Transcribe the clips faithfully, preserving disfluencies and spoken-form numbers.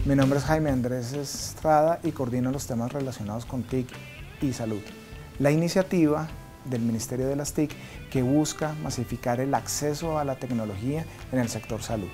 Mi nombre es Jaime Andrés Estrada y coordino los temas relacionados con T I C y salud. La iniciativa del Ministerio de las T I C que busca masificar el acceso a la tecnología en el sector salud.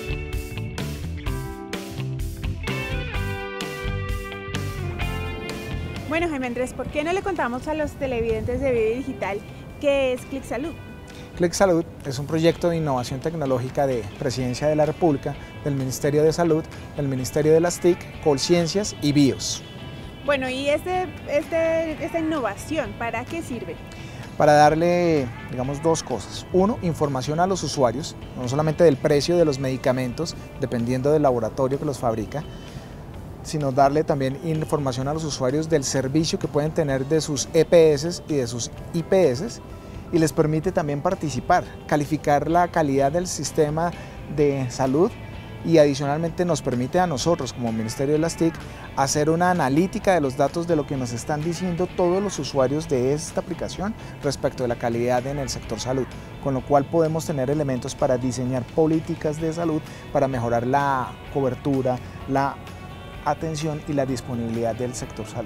Bueno, Jaime Andrés, ¿por qué no le contamos a los televidentes de Vive Digital qué es Clic Salud? Clic Salud es un proyecto de innovación tecnológica de Presidencia de la República, del Ministerio de Salud, del Ministerio de las T I C, Colciencias y BIOS. Bueno, ¿y este, este, esta innovación para qué sirve? Para darle, digamos, dos cosas. Uno, información a los usuarios, no solamente del precio de los medicamentos, dependiendo del laboratorio que los fabrica, sino darle también información a los usuarios del servicio que pueden tener de sus E P S y de sus I P S, y les permite también participar, calificar la calidad del sistema de salud, y adicionalmente nos permite a nosotros como Ministerio de las T I C hacer una analítica de los datos de lo que nos están diciendo todos los usuarios de esta aplicación respecto de la calidad en el sector salud, con lo cual podemos tener elementos para diseñar políticas de salud para mejorar la cobertura, la atención y la disponibilidad del sector salud.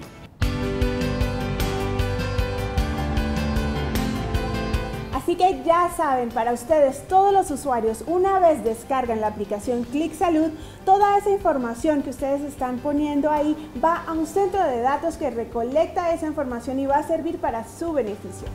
Así que ya saben, para ustedes, todos los usuarios, una vez descargan la aplicación Clic Salud, toda esa información que ustedes están poniendo ahí va a un centro de datos que recolecta esa información y va a servir para su beneficio.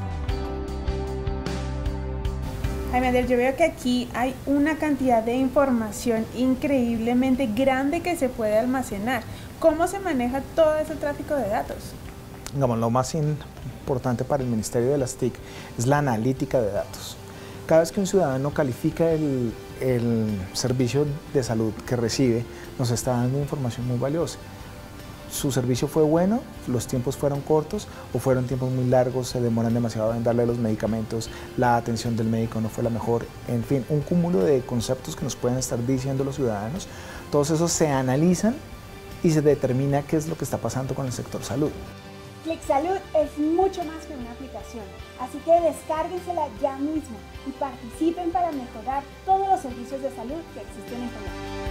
Jaime Andrés, yo veo que aquí hay una cantidad de información increíblemente grande que se puede almacenar. ¿Cómo se maneja todo ese tráfico de datos? Digamos, lo más importante para el Ministerio de las T I C es la analítica de datos. Cada vez que un ciudadano califica el, el servicio de salud que recibe, nos está dando información muy valiosa. Su servicio fue bueno, los tiempos fueron cortos o fueron tiempos muy largos, se demoran demasiado en darle los medicamentos, la atención del médico no fue la mejor, en fin, un cúmulo de conceptos que nos pueden estar diciendo los ciudadanos. Todos esos se analizan y se determina qué es lo que está pasando con el sector salud. Clic Salud es mucho más que una aplicación, así que descárguensela ya mismo y participen para mejorar todos los servicios de salud que existen en Colombia.